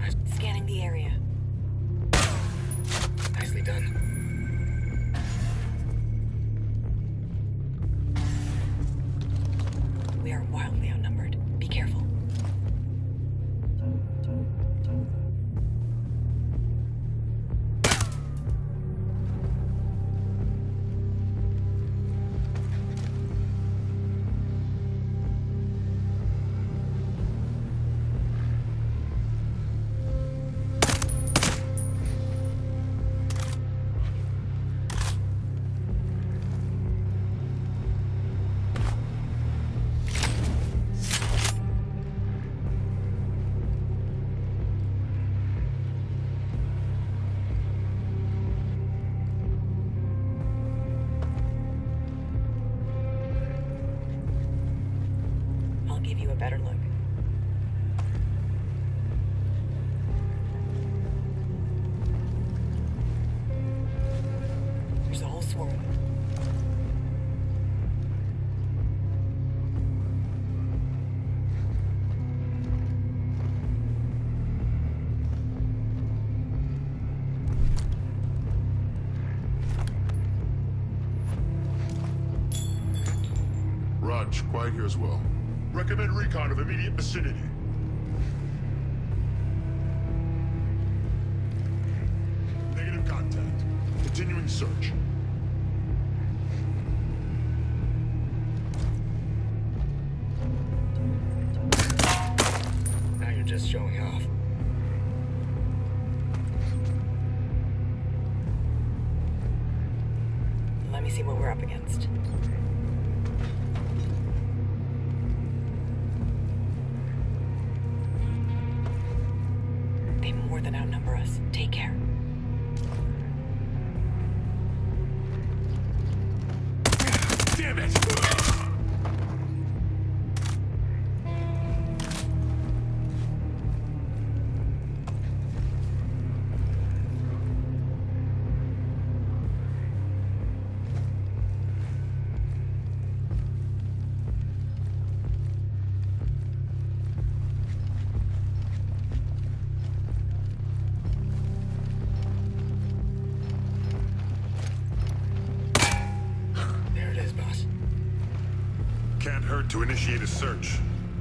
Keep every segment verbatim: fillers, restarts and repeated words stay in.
Scanning the area. Nicely done. We are wildly outnumbered. Be careful. Give you a better look. There's a whole swarm. Raj, quiet here as well. Recommend recon of immediate vicinity. Negative contact. Continuing search. Now you're just showing off. Let me see what we're up against. They more than outnumber us. Take care. Damn it! Can't hurt to initiate a search.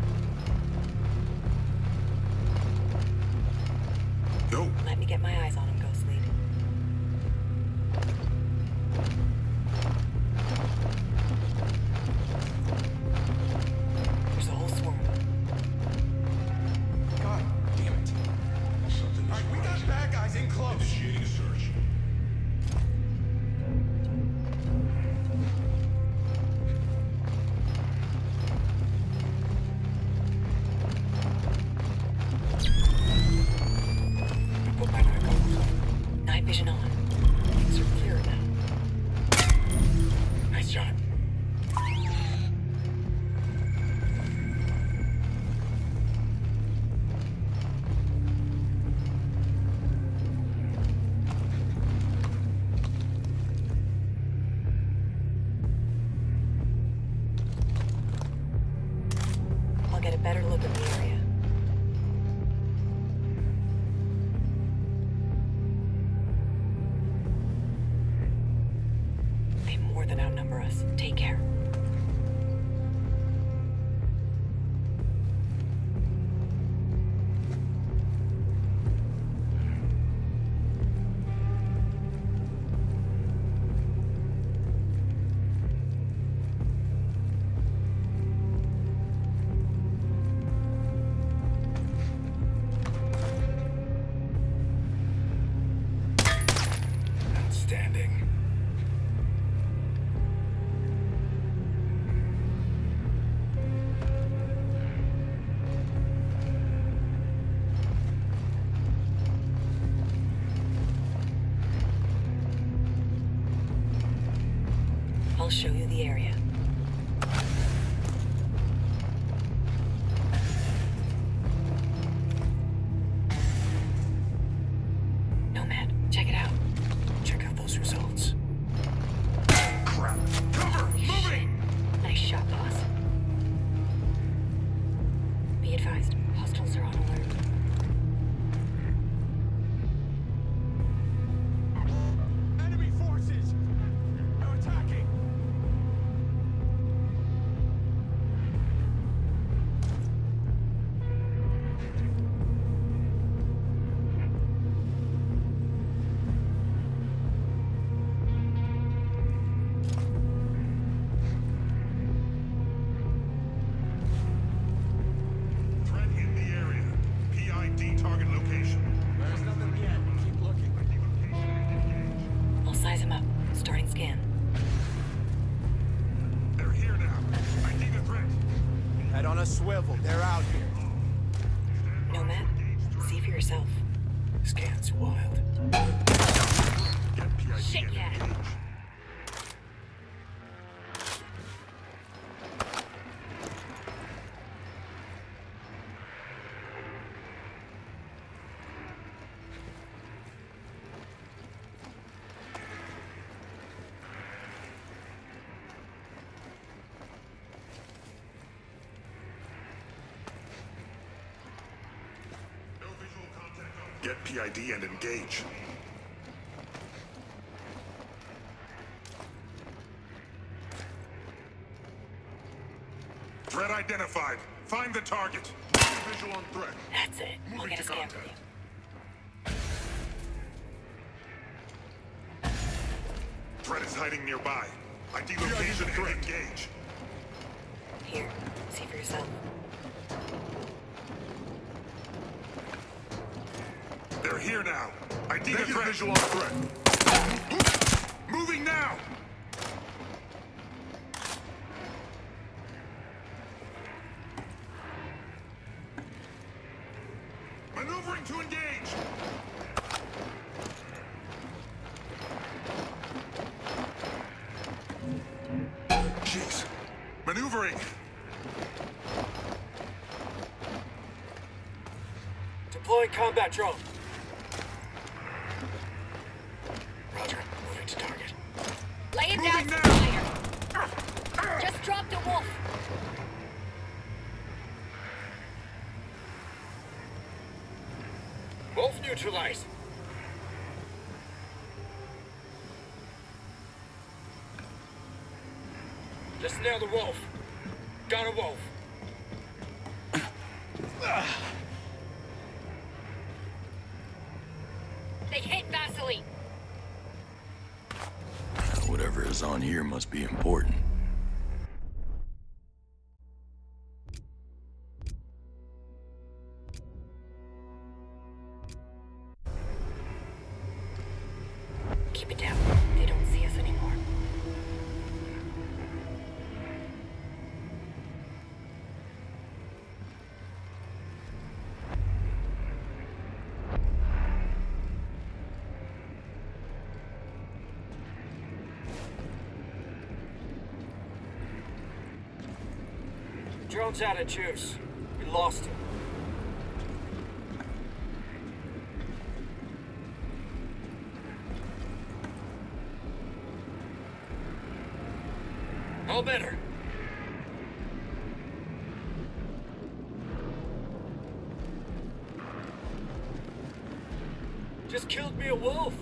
Go. Let me get my eyes on him, Ghost Lead. There's a whole swarm. God damn it. Something is All right, we got bad guys in close. Initiating a search. Night vision on. Things are clearer now. Nice shot. I'll get a better look at the area. They more than outnumber us. Take care. Outstanding. I'll show you the area. Nomad, check it out. Check out those results. Crap. Cover! Moving! Nice shot, boss. Be advised, hostiles are on alert. scan. They're here now. I need a threat. Head on a swivel. They're out here. Nomad, see for yourself. Scan's wild. Get P I D Shit, and yeah. engage. Get P I D and engage. Threat identified. Find the target. Visual on threat. That's it. I'll Moving get a to scan for contact. you. Threat is hiding nearby. I D location and engage. Here, see for yourself. They're here now. I D the threat. Visual on threat. Moving now. Maneuvering to engage. Jeez. Maneuvering. Deploying combat drone. Roger. Moving to target. Lay it Moving down, now. Spider. Just dropped a wolf. Wolf neutralized. Just nailed the wolf. Got a wolf. They hit Vaseline. Whatever is on here must be important. Keep it down. They don't see us anymore. Drone's out of juice. We lost him. All better. Just killed me a wolf.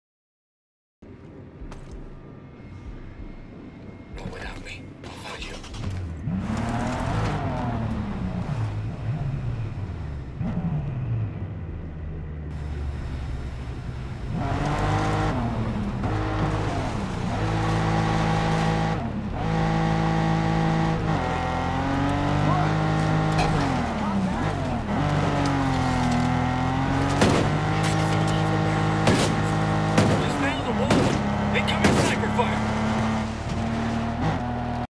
Roll without me. I'll find you.